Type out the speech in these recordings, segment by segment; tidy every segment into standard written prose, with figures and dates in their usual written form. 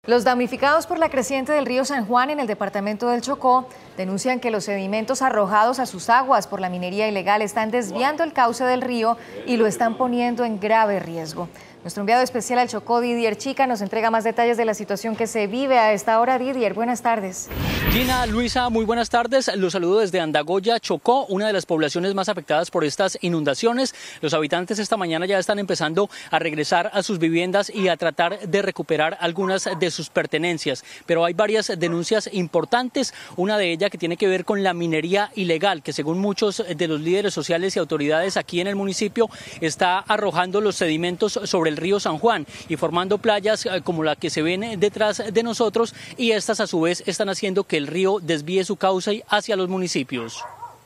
Los damnificados por la creciente del río San Juan en el departamento del Chocó denuncian que los sedimentos arrojados a sus aguas por la minería ilegal están desviando el cauce del río y lo están poniendo en grave riesgo. Nuestro enviado especial al Chocó, Didier Chica, nos entrega más detalles de la situación que se vive a esta hora. Didier, buenas tardes. Gina, Luisa, muy buenas tardes. Los saludo desde Andagoya, Chocó, una de las poblaciones más afectadas por estas inundaciones. Los habitantes esta mañana ya están empezando a regresar a sus viviendas y a tratar de recuperar algunas de sus pertenencias. Pero hay varias denuncias importantes, una de ellas que tiene que ver con la minería ilegal, que según muchos de los líderes sociales y autoridades aquí en el municipio está arrojando los sedimentos sobre el río San Juan y formando playas como la que se ven detrás de nosotros, y estas a su vez están haciendo que el río desvíe su cauce hacia los municipios.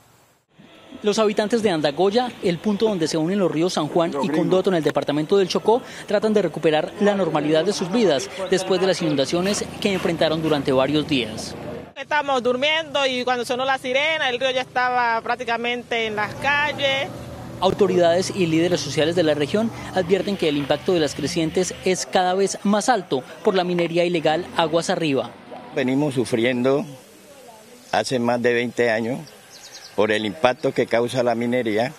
Los habitantes de Andagoya, el punto donde se unen los ríos San Juan y Condoto en el departamento del Chocó, tratan de recuperar la normalidad de sus vidas después de las inundaciones que enfrentaron durante varios días. Estamos durmiendo y cuando sonó la sirena el río ya estaba prácticamente en las calles. Autoridades y líderes sociales de la región advierten que el impacto de las crecientes es cada vez más alto por la minería ilegal aguas arriba. Venimos sufriendo hace más de 20 años por el impacto que causa la minería.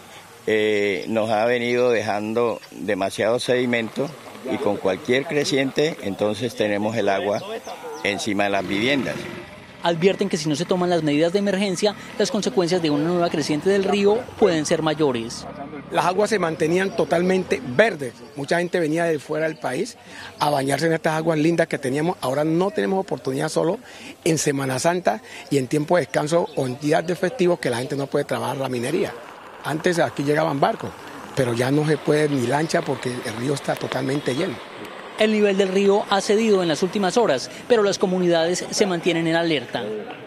Nos ha venido dejando demasiado sedimento y con cualquier creciente entonces tenemos el agua encima de las viviendas. Advierten que si no se toman las medidas de emergencia, las consecuencias de una nueva creciente del río pueden ser mayores. Las aguas se mantenían totalmente verdes. Mucha gente venía de fuera del país a bañarse en estas aguas lindas que teníamos. Ahora no tenemos oportunidad solo en Semana Santa y en tiempo de descanso o en días de festivos que la gente no puede trabajar la minería. Antes aquí llegaban barcos, pero ya no se puede ni lancha porque el río está totalmente lleno. El nivel del río ha cedido en las últimas horas, pero las comunidades se mantienen en alerta.